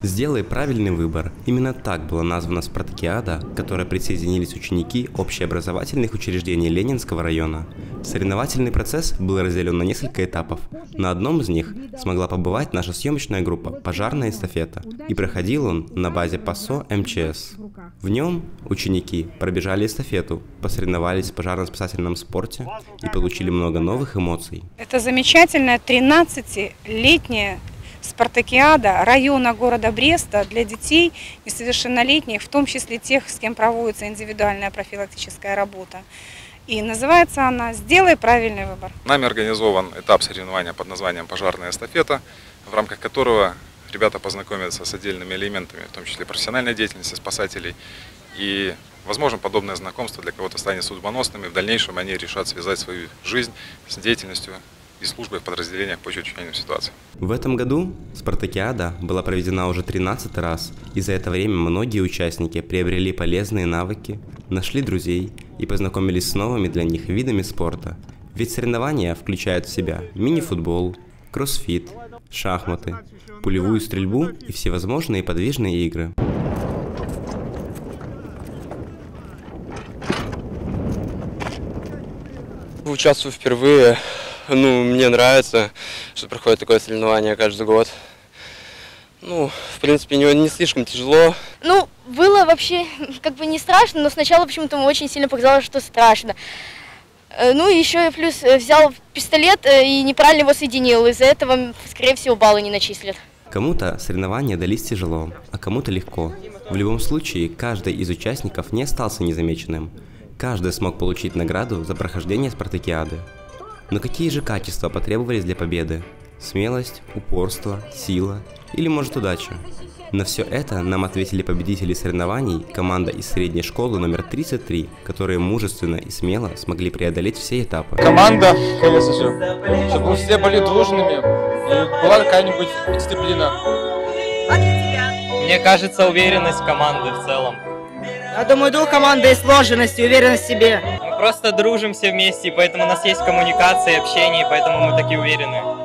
Сделай правильный выбор. Именно так была названа спартакиада, к которой присоединились ученики общеобразовательных учреждений Ленинского района. Соревновательный процесс был разделен на несколько этапов. На одном из них смогла побывать наша съемочная группа «Пожарная эстафета», и проходил он на базе ПАСО МЧС. В нем ученики пробежали эстафету, посоревновались в пожарно-спасательном спорте и получили много новых эмоций. Это замечательная 13-летняя спартакиада района города Бреста для детей несовершеннолетних, в том числе тех, с кем проводится индивидуальная профилактическая работа. И называется она «Сделай правильный выбор». Нами организован этап соревнования под названием «Пожарная эстафета», в рамках которого ребята познакомятся с отдельными элементами, в том числе профессиональной деятельности спасателей. И, возможно, подобное знакомство для кого-то станет судьбоносным, и в дальнейшем они решат связать свою жизнь с деятельностью и службой в подразделениях по чрезвычайным ситуациям. В этом году спартакиада была проведена уже 13 раз, и за это время многие участники приобрели полезные навыки, нашли друзей и познакомились с новыми для них видами спорта. Ведь соревнования включают в себя мини-футбол, кроссфит, шахматы, пулевую стрельбу и всевозможные подвижные игры. Участвую впервые. Мне нравится, что проходит такое соревнование каждый год. В принципе, не слишком тяжело. Было вообще не страшно, но сначала почему-то очень сильно показалось, что страшно. Еще и плюс взял пистолет и неправильно его соединил. Из-за этого, скорее всего, баллы не начислят. Кому-то соревнования дались тяжело, а кому-то легко. В любом случае, каждый из участников не остался незамеченным. Каждый смог получить награду за прохождение спартакиады. Но какие же качества потребовались для победы? Смелость, упорство, сила или, может, удача? На все это нам ответили победители соревнований, команда из средней школы номер 33, которые мужественно и смело смогли преодолеть все этапы. Команда, конечно же, чтобы все были дружными и была какая-нибудь дисциплина. Мне кажется, уверенность команды в целом. Я думаю, дух команды и сложенность, и уверенность в себе. Мы просто дружим все вместе, и поэтому у нас есть коммуникация, общение, и поэтому мы такие уверенные.